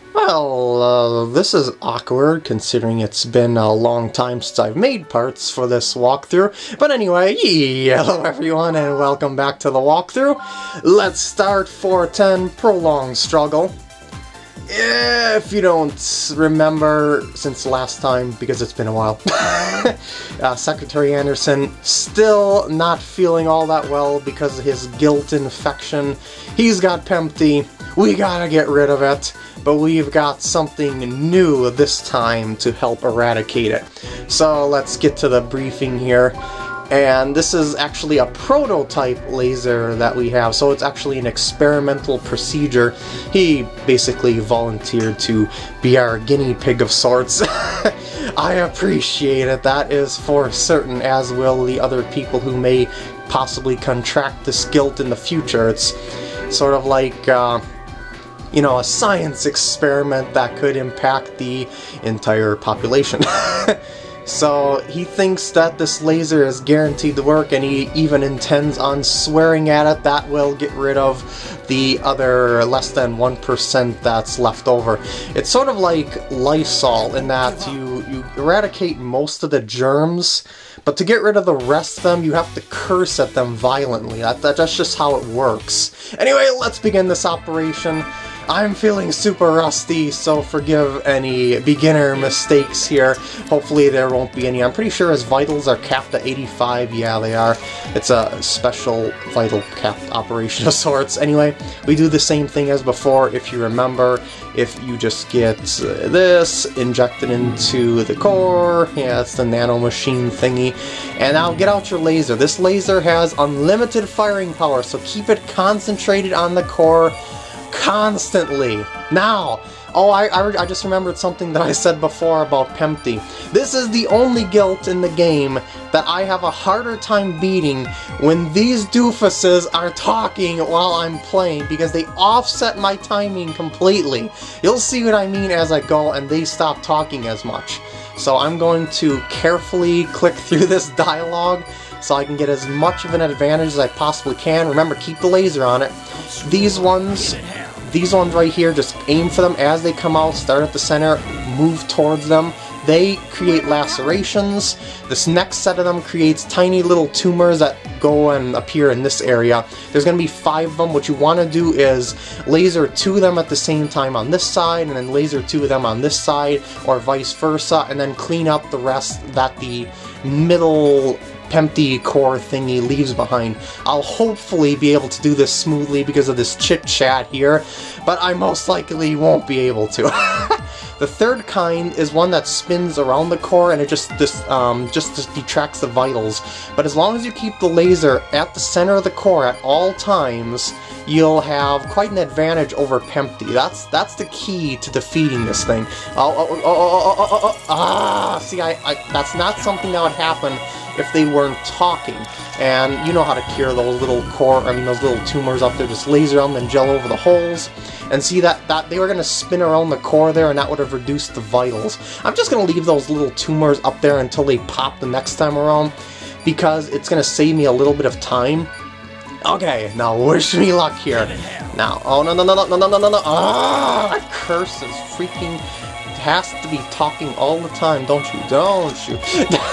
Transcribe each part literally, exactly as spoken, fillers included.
Well, uh, this is awkward considering it's been a long time since I've made parts for this walkthrough. But anyway, hello everyone and welcome back to the walkthrough. Let's start four ten Prolonged Struggle. If you don't remember since last time, because it's been a while, uh, Secretary Anderson still not feeling all that well because of his guilt infection. He's got Pempti. We gotta get rid of it. But we've got something new this time to help eradicate it. So let's get to the briefing here. And this is actually a prototype laser that we have, so it's actually an experimental procedure. He basically volunteered to be our guinea pig of sorts. I appreciate it, that is for certain, as will the other people who may possibly contract this guilt in the future. It's sort of like, uh, you know, a science experiment that could impact the entire population. So he thinks that this laser is guaranteed to work, and he even intends on swearing at it that will get rid of the other less than one percent that's left over. It's sort of like Lysol in that you, you eradicate most of the germs, but to get rid of the rest of them, you have to curse at them violently. That, that, that's just how it works. Anyway, let's begin this operation. I'm feeling super rusty, so forgive any beginner mistakes here. Hopefully there won't be any. I'm pretty sure his vitals are capped at eighty-five. Yeah, they are. It's a special vital capped operation of sorts. Anyway, we do the same thing as before, if you remember. If you just get uh, this, inject it into the core. Yeah, it's the nano machine thingy. And now get out your laser. This laser has unlimited firing power, so keep it concentrated on the core constantly. Now, oh, I, I, I just remembered something that I said before about Pempti. This is the only guilt in the game that I have a harder time beating when these doofuses are talking while I'm playing, because they offset my timing completely. You'll see what I mean as I go, and they stop talking as much. So I'm going to carefully click through this dialogue so I can get as much of an advantage as I possibly can. Remember, keep the laser on it. These ones, these ones right here, just aim for them as they come out, start at the center, move towards them. They create lacerations. This next set of them creates tiny little tumors that go and appear in this area. There's going to be five of them. What you want to do is laser two of them at the same time on this side, and then laser two of them on this side, or vice versa, and then clean up the rest that the middle Pempti core thingy leaves behind. I'll hopefully be able to do this smoothly because of this chit-chat here, but I most likely won't be able to. The third kind is one that spins around the core, and it just this um, just, just detracts the vitals. But as long as you keep the laser at the center of the core at all times, you'll have quite an advantage over Pempti. That's that's the key to defeating this thing. Oh, oh, oh, oh, oh, oh, oh, ah! See, I, I that's not something that would happen if they weren't talking. And you know how to cure those little core, I mean those little tumors up there. Just laser them and gel over the holes. And see that, that they were going to spin around the core there, and that would have reduced the vitals. I'm just going to leave those little tumors up there until they pop the next time around, because it's going to save me a little bit of time. Okay, now wish me luck here. Now, oh no no no no no no no no no! Ah, that curse is freaking has to be talking all the time, don't you? Don't you?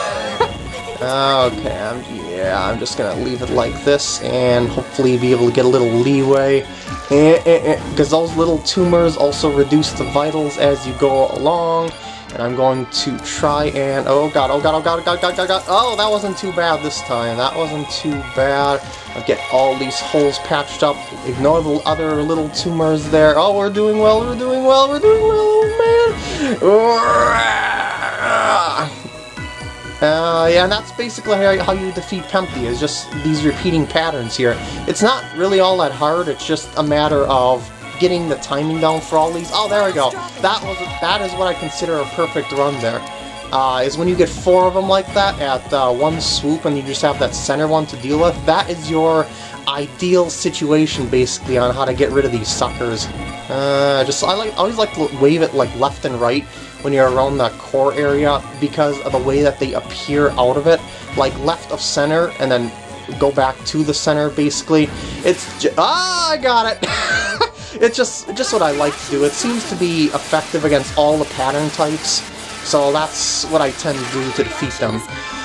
Okay, I'm, yeah, I'm just gonna leave it like this, and hopefully be able to get a little leeway. Because those little tumors also reduce the vitals as you go along. And I'm going to try and... Oh god, oh god, oh god, oh god, oh god, oh god, oh, that wasn't too bad this time. That wasn't too bad. I'll get all these holes patched up. Ignore the other little tumors there. Oh, we're doing well, we're doing well, we're doing well, oh man! Uh, yeah, and that's basically how, how you defeat Pempti, is just these repeating patterns here. It's not really all that hard, it's just a matter of getting the timing down for all these. Oh, there we go. That was that is what I consider a perfect run there. Uh, is when you get four of them like that at uh, one swoop, and you just have that center one to deal with. That is your ideal situation, basically, on how to get rid of these suckers. Uh, just I like I always like to wave it like left and right when you're around that core area, because of the way that they appear out of it, like left of center, and then go back to the center, basically. It's j ah, I got it! it's just, just what I like to do. It seems to be effective against all the pattern types, so that's what I tend to do to defeat them.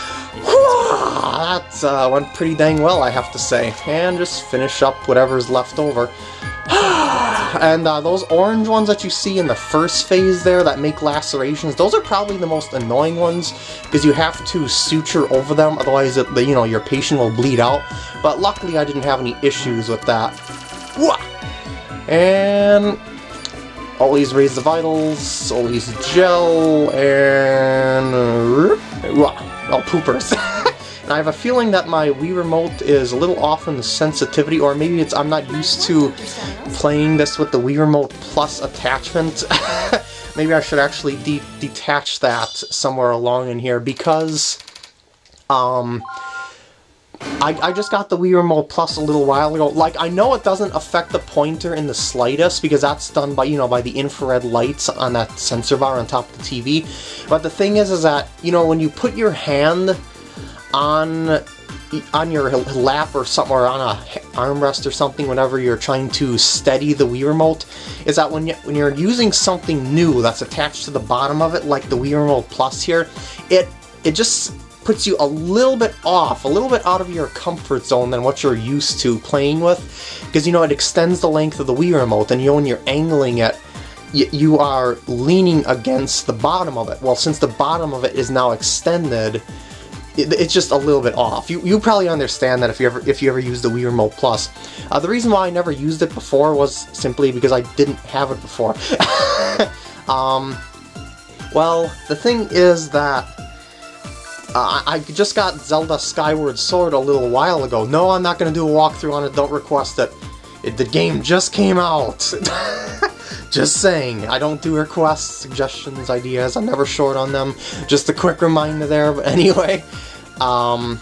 That uh, went pretty dang well, I have to say. And just finish up whatever's left over. And uh, those orange ones that you see in the first phase there that make lacerations, those are probably the most annoying ones, because you have to suture over them, otherwise it, you know, your patient will bleed out. But luckily I didn't have any issues with that. And always raise the vitals, always gel, and oh, poopers. And I have a feeling that my Wii Remote is a little off in the sensitivity, or maybe it's I'm not used to playing this with the Wii Remote Plus attachment. Maybe I should actually de detach that somewhere along in here, because um, I, I just got the Wii Remote Plus a little while ago. Like, I know it doesn't affect the pointer in the slightest, because that's done by, you know, by the infrared lights on that sensor bar on top of the T V. But the thing is, is that, you know, when you put your hand on on your lap or something, or on a armrest or something, whenever you're trying to steady the Wii Remote, is that when, you, when you're using something new that's attached to the bottom of it, like the Wii Remote Plus here, it, it just puts you a little bit off, a little bit out of your comfort zone than what you're used to playing with, because, you know, it extends the length of the Wii Remote, and, you know, when you're angling it, y you are leaning against the bottom of it. Well, since the bottom of it is now extended, it's just a little bit off. You you probably understand that if you ever if you ever use the Wii Remote Plus. Uh, the reason why I never used it before was simply because I didn't have it before. um, well, the thing is that uh, I just got Zelda Skyward Sword a little while ago. No, I'm not going to do a walkthrough on it. Don't request it. it the game just came out. Just saying, I don't do requests, suggestions, ideas, I'm never short on them. Just a quick reminder there, but anyway. Um,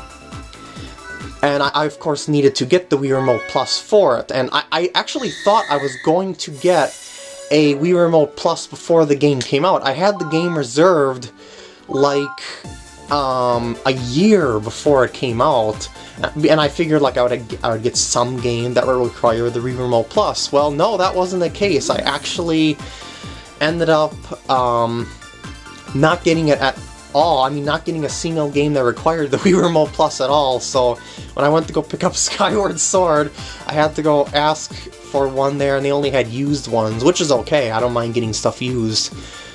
and I, I, of course, needed to get the Wii Remote Plus for it, and I, I actually thought I was going to get a Wii Remote Plus before the game came out. I had the game reserved, like, um, a year before it came out. And I figured, like, I would I would get some game that would require the Wii Remote Plus. Well, no, that wasn't the case. I actually ended up um, not getting it at all. I mean, not getting a single game that required the Wii Remote Plus at all. So when I went to go pick up Skyward Sword, I had to go ask for one there, and they only had used ones, which is okay. I don't mind getting stuff used.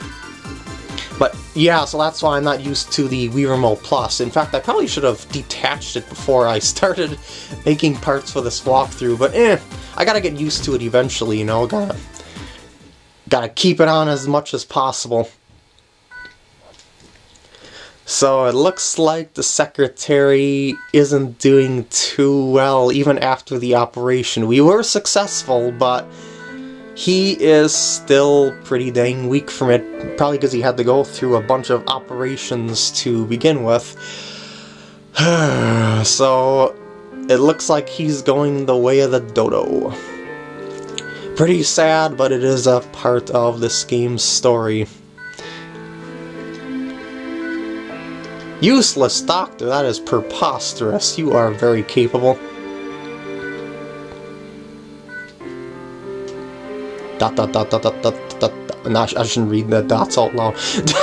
But yeah, so that's why I'm not used to the Wii Remote Plus. In fact, I probably should have detached it before I started making parts for this walkthrough, but eh, I gotta get used to it eventually, you know, gotta, gotta keep it on as much as possible. So it looks like the secretary isn't doing too well even after the operation. We were successful, but he is still pretty dang weak from it, probably because he had to go through a bunch of operations to begin with. So it looks like he's going the way of the dodo. Pretty sad, but it is a part of this game's story. Useless doctor, that is preposterous. You are very capable. Dot dot dot dot dot dot dot. No, I shouldn't read the dots out loud.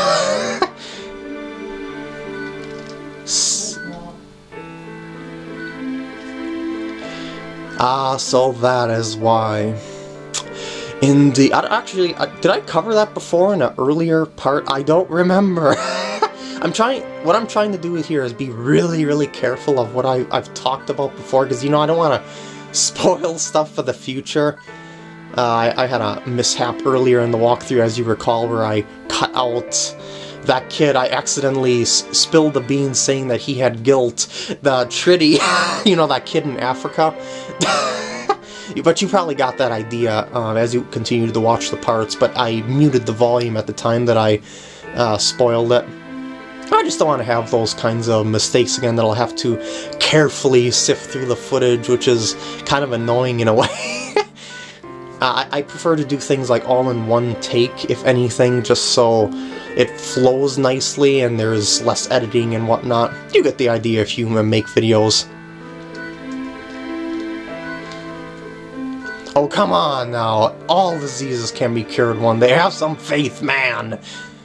Ah, so that is why. In the actually, did I cover that before in an earlier part? I don't remember. I'm trying. What I'm trying to do here is be really, really careful of what I, I've talked about before, because, you know, I don't want to spoil stuff for the future. Uh, I, I had a mishap earlier in the walkthrough, as you recall, where I cut out that kid. I accidentally s spilled the beans saying that he had guilt. The Tritty, you know, that kid in Africa. But you probably got that idea uh, as you continued to watch the parts, but I muted the volume at the time that I uh, spoiled it. I just don't want to have those kinds of mistakes again that I'll have to carefully sift through the footage, which is kind of annoying in a way. I, I prefer to do things like all in one take, if anything, just so it flows nicely and there's less editing and whatnot. You get the idea if you make videos. Oh, come on now. All diseases can be cured one day. Have some faith, man.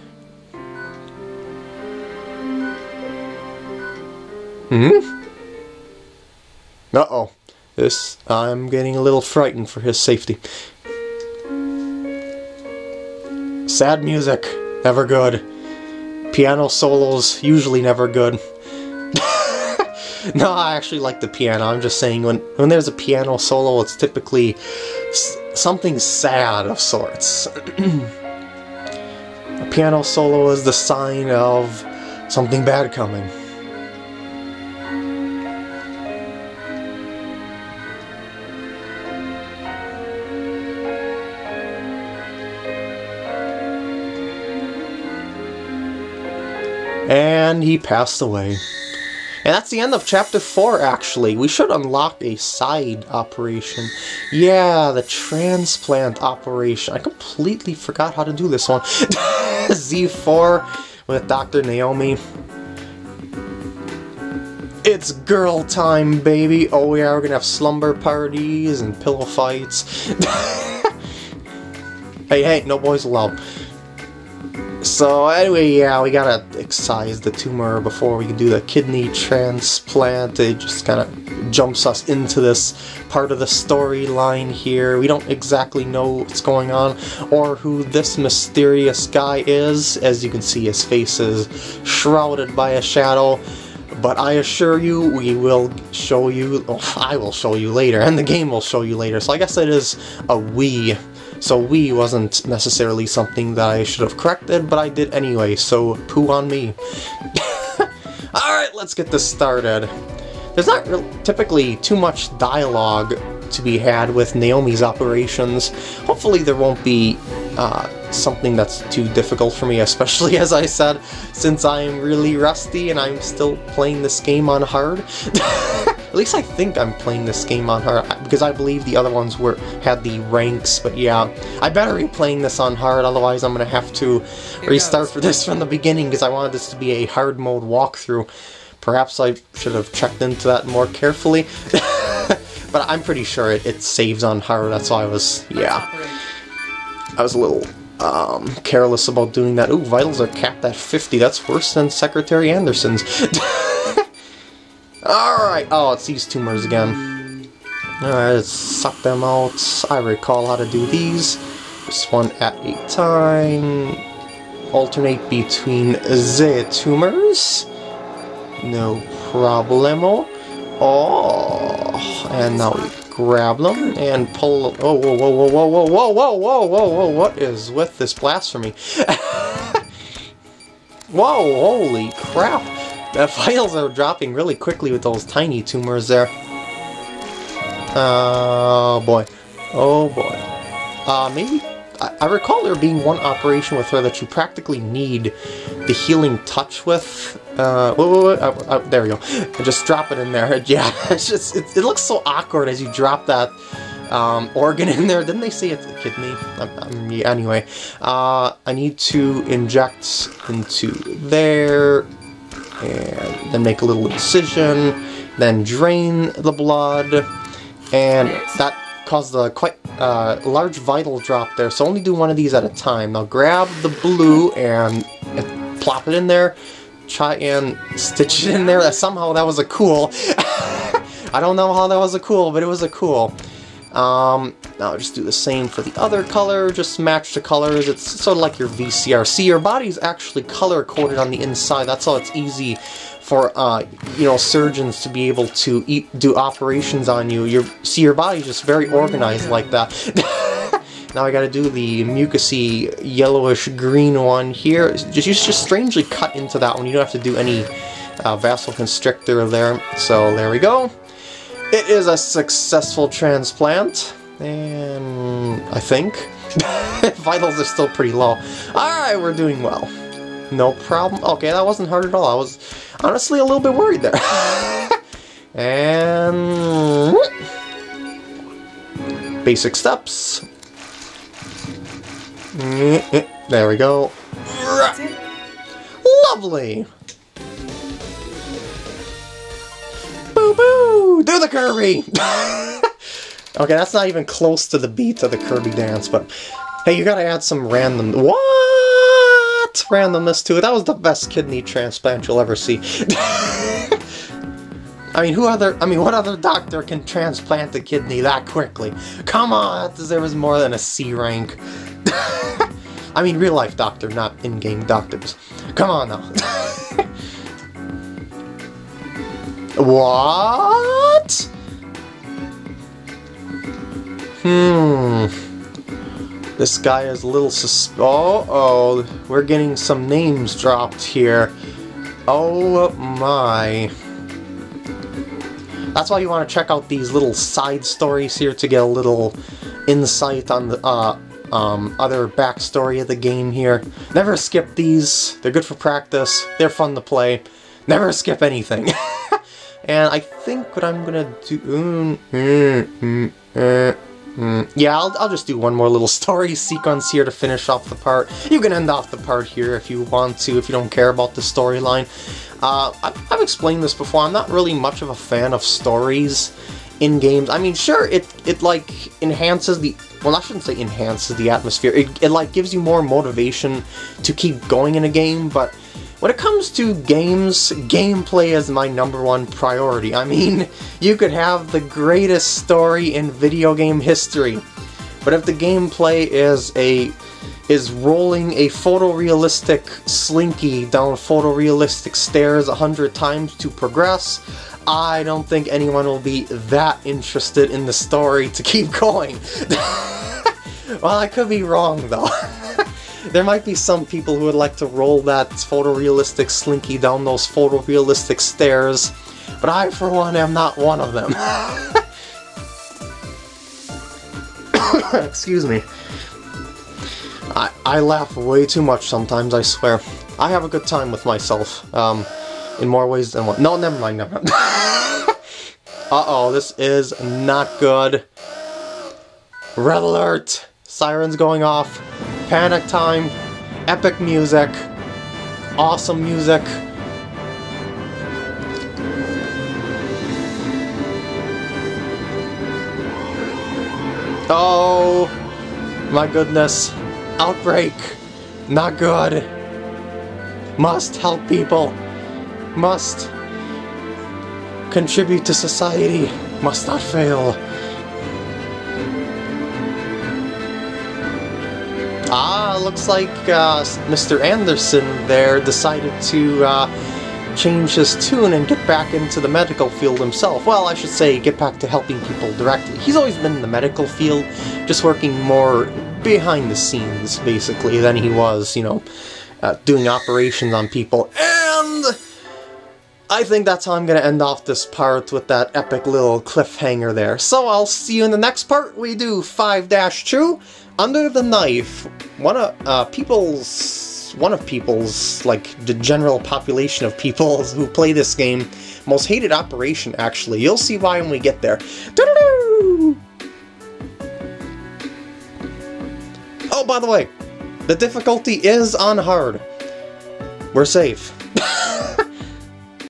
Hmm? Uh-oh. This, I'm getting a little frightened for his safety. Sad music. Never good. Piano solos, usually never good. No, I actually like the piano. I'm just saying, when, when there's a piano solo, it's typically s something sad of sorts. A piano solo is the sign of something bad coming. And he passed away. And that's the end of chapter four, actually. We should unlock a side operation. Yeah, the transplant operation. I completely forgot how to do this one. Z four with Doctor Naomi. It's girl time, baby. Oh yeah, we're gonna have slumber parties and pillow fights. Hey, hey, no boys allowed. So anyway, yeah, we gotta excise the tumor before we can do the kidney transplant. It just kind of jumps us into this part of the storyline here. We don't exactly know what's going on or who this mysterious guy is. As you can see, his face is shrouded by a shadow. But I assure you, we will show you, oh, I will show you later, and the game will show you later. So I guess it is a we. So we wasn't necessarily something that I should have corrected, but I did anyway, so poo on me. Alright, let's get this started. There's not really, typically too much dialogue to be had with Naomi's operations. Hopefully there won't be uh, something that's too difficult for me, especially as I said, since I'm really rusty and I'm still playing this game on hard. At least I think I'm playing this game on hard, because I believe the other ones were had the ranks, but yeah, I better be playing this on hard, otherwise I'm gonna have to restart for this from the beginning, because I wanted this to be a hard mode walkthrough. Perhaps I should have checked into that more carefully, but I'm pretty sure it, it saves on hard, that's why I was, yeah, I was a little um, careless about doing that. Ooh, vitals are capped at fifty, that's worse than Secretary Anderson's. Alright, oh, it's these tumors again. Alright, let's suck them out. I recall how to do these. Just one at a time. Alternate between the tumors. No problemo. Oh, and now we grab them and pull. Oh, whoa, whoa, whoa, whoa, whoa, whoa, whoa, whoa, whoa, whoa, what is with this blasphemy? Whoa, holy crap. The vitals are dropping really quickly with those tiny tumors there. Oh boy. Oh boy. Uh, maybe... I, I recall there being one operation with her that you practically need the healing touch with. Uh, whoa, whoa, whoa, uh, uh, there we go. Just drop it in there. Yeah, it's just... It, it looks so awkward as you drop that um, organ in there. Didn't they say it's a kidney? Um, um, yeah, anyway. Uh, I need to inject into there... And then make a little incision, then drain the blood, and that caused a quite uh, large vital drop there, so only do one of these at a time. Now grab the blue and, and plop it in there, try and stitch it in there. Somehow that was a cool. I don't know how that was a cool, but it was a cool. Um, now just do the same for the other color, just match the colors. It's sort of like your V C R. See, your body's actually color-coded on the inside. That's how it's easy for, uh, you know, surgeons to be able to eat, do operations on you. Your, see, your body's just very organized like that. Now I gotta do the mucousy yellowish-green one here. Just, you just strangely cut into that one. You don't have to do any uh, vasoconstrictor there. So there we go. It is a successful transplant, and I think vitals are still pretty low. Alright, we're doing well. No problem. Okay, that wasn't hard at all. I was honestly a little bit worried there. And... basic steps. There we go. Lovely! Boo boo! Do the Kirby! Okay, that's not even close to the beat of the Kirby dance, but hey, you gotta add some random... What? Randomness to it. That was the best kidney transplant you'll ever see. I mean, who other... I mean, what other doctor can transplant a kidney that quickly? Come on, that deserves more than a C rank. I mean, real-life doctor, not in-game doctors. Come on, now. What? Hmm. This guy is a little sus- Oh, oh, we're getting some names dropped here. Oh my. That's why you want to check out these little side stories here to get a little insight on the uh, um, other backstory of the game here. Never skip these. They're good for practice. They're fun to play. Never skip anything. And I think what I'm gonna do... Mm, mm, mm, mm, mm. Yeah, I'll, I'll just do one more little story sequence here to finish off the part. You can end off the part here if you want to, if you don't care about the storyline. Uh, I've, I've explained this before, I'm not really much of a fan of stories in games. I mean, sure, it, it like, enhances the... Well, I shouldn't say enhances the atmosphere. It, it, like, gives you more motivation to keep going in a game, but... When it comes to games, gameplay is my number one priority. I mean, you could have the greatest story in video game history, but if the gameplay is a is rolling a photorealistic slinky down photorealistic stairs a hundred times to progress, I don't think anyone will be that interested in the story to keep going. Well, I could be wrong though. There might be some people who would like to roll that photorealistic slinky down those photorealistic stairs, but I, for one, am not one of them. Excuse me. I, I laugh way too much sometimes, I swear. I have a good time with myself, um, in more ways than one. No, never mind, never mind. Uh-oh, this is not good. Red alert! Sirens going off. Panic time, epic music, awesome music. Oh my goodness. Outbreak. Not good. Must help people. Must contribute to society. Must not fail. Ah, looks like uh, Mister Anderson there decided to uh, change his tune and get back into the medical field himself. Well, I should say get back to helping people directly. He's always been in the medical field, just working more behind the scenes, basically, than he was, you know, uh, doing operations on people. And I think that's how I'm going to end off this part with that epic little cliffhanger there. So I'll see you in the next part. We do five dash two. Under the Knife, one of uh, people's, one of people's, like, the general population of people who play this game, most hated operation, actually. You'll see why when we get there. Doo-doo-doo! Oh, by the way, the difficulty is on hard. We're safe.